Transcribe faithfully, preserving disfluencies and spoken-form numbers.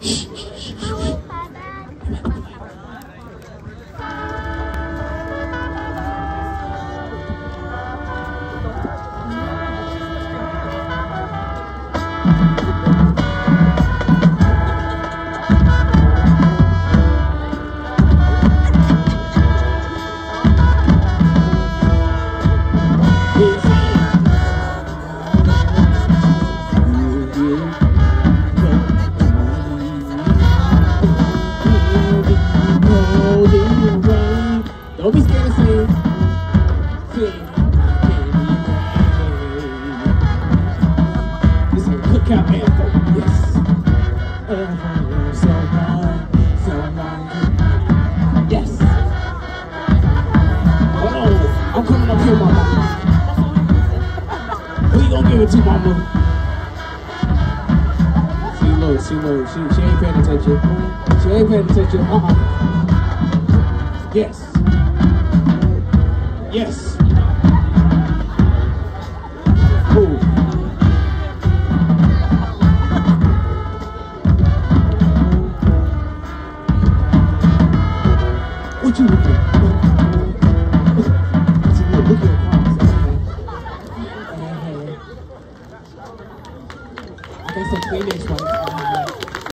Don't be scared to sing. Sing. This is a cookout anthem. Yes. Uh, so long, so long. Yes. Hold on. I'm coming up here, mama. Who you gonna give it to, mama? She low, she low. She, she ain't paying attention. She ain't paying attention. Uh-uh. Yes. Yes.